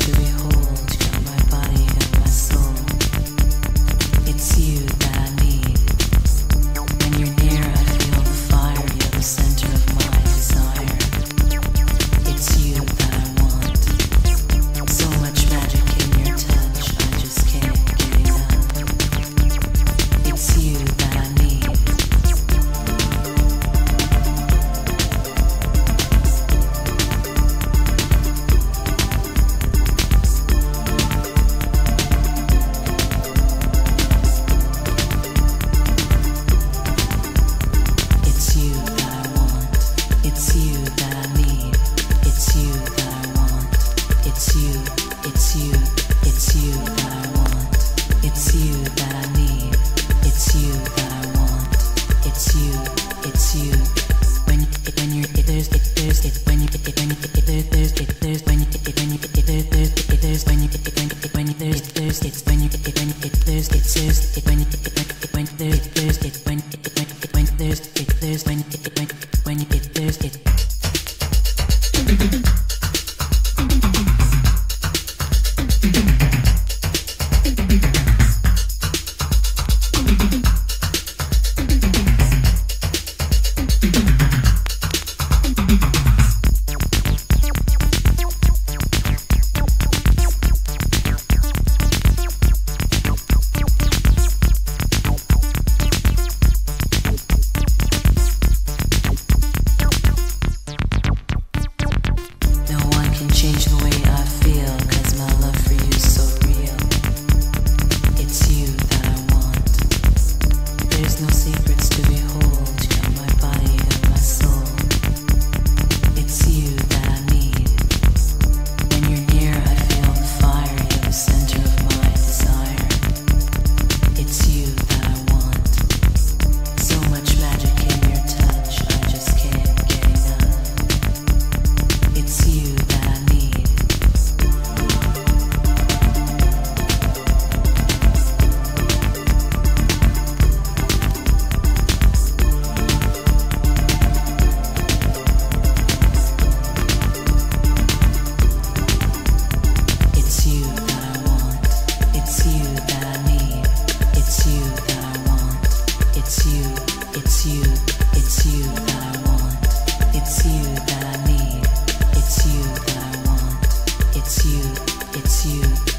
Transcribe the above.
to behold. You got my body, you got my soul. It's you that I need. When you're near, I feel the fire. You're the center of my desire. It's you that I want. So much magic in your touch, I just can't get enough. It's you that I need. Change the way I feel, 'cause my love for you is so real. It's you that I want. There's no secrets to behold. You got my body, you got my soul. It's you that I need. When you're near, I feel the fire. You're the center of my desire. It's you that I want. So much magic in your touch, I just can't get enough. It's you that I need. It's you that I want. It's you that I need. It's you that I want. It's you, it's you, it's you that I want. It's you that I need. It's you that I want. It's you, it's you.